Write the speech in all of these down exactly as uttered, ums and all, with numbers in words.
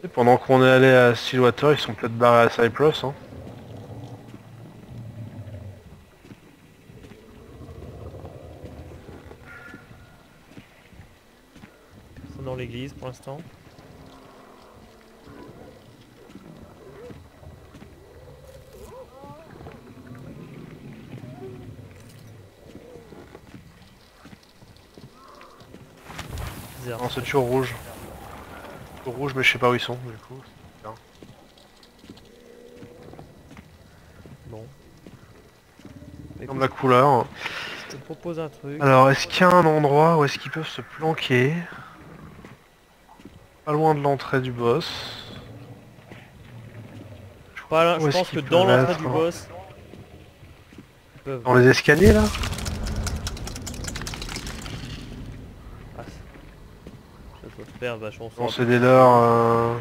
Et pendant qu'on est allé à Stillwater, ils sont peut-être barrés à Cyprus. Hein. Ils sont dans l'église pour l'instant. Bizarre. Non, c'est toujours rouge. Toujours rouge, mais je sais pas où ils sont du coup. Bien. Bon. Comme la couleur. Je te propose un truc. Alors, est-ce qu'il y a un endroit où est-ce qu'ils peuvent se planquer? Pas loin de l'entrée du boss. Pas là, Où je est-ce pense que qu'ils dans peuvent l'entrée être, du hein boss. Ils peuvent. Dans les escaliers là? Ah, ça doit se faire vachement Non, fort. c'est des leurs... Euh...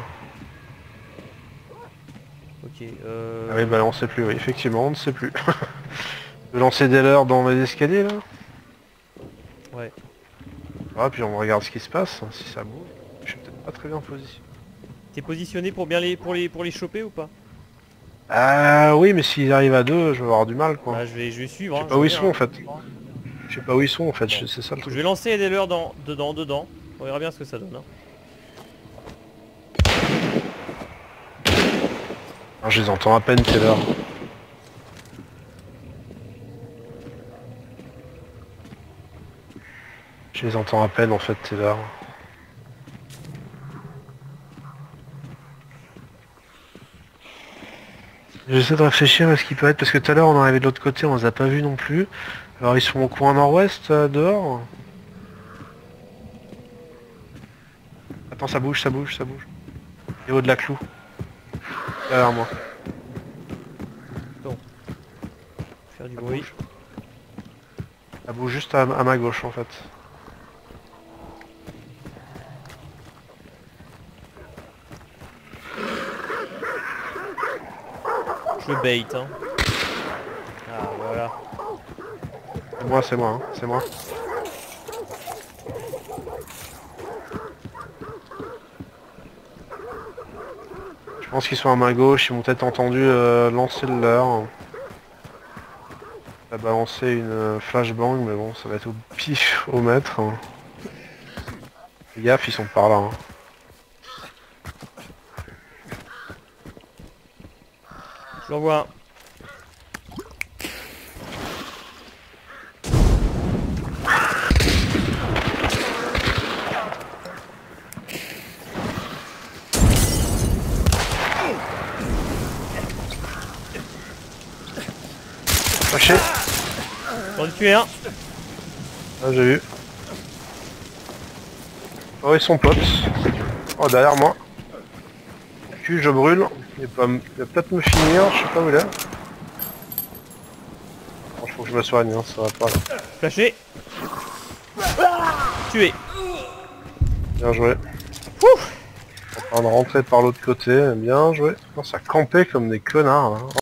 Ok, euh... Ah oui, bah là, on sait plus, oui, effectivement, on ne sait plus. De lancer des leurs dans les escaliers là? Ouais. Ah, puis on regarde ce qui se passe, hein, si ça bouge. Je suis peut-être pas très bien positionné. T'es positionné pour bien les pour les pour les choper ou pas? Ah oui, mais s'ils arrivent à deux, je vais avoir du mal quoi. Bah je vais je vais suivre, Je sais hein, pas je où ils reviens, sont en hein. fait. Je sais pas où ils sont en fait, Bon. je- c'est ça le Je truc. vais lancer des leurs dans dedans dedans. On verra bien ce que ça donne. Hein. Ah, je les entends à peine, quelle heure. Je les entends à peine en fait, Taylor. J'essaie de réfléchir à ce qui peut être, parce que tout à l'heure on est arrivé de l'autre côté, on les a pas vus non plus. Alors ils sont au coin nord-ouest, euh, dehors. Attends, ça bouge, ça bouge, ça bouge. Et au de la clou. Derrière moi. Bon. Faire du Ça bruit. bouge. Ça bouge juste à, à ma gauche en fait. Je bait hein. Ah voilà. C'est moi, c'est moi, hein, c'est moi. Je pense qu'ils sont à ma gauche, ils m'ont peut-être entendu euh, lancer le leur. Ça a balancé une euh, flashbang, mais bon, ça va être au pif au mètre. Hein. Fais gaffe, ils sont par là. Hein. Je l'envoie. Lâché. J'en ai tué un. Ah, j'ai vu. Oh, ils sont potes. Oh, derrière moi. Cul, je brûle. Il va, il va peut-être me finir, je sais pas où il est. Bon, faut que je me soigne, hein, ça va pas là. Flashé. Tué. Bien joué. Ouf. En train de rentrer par l'autre côté, bien joué. Oh, ça campait comme des connards là.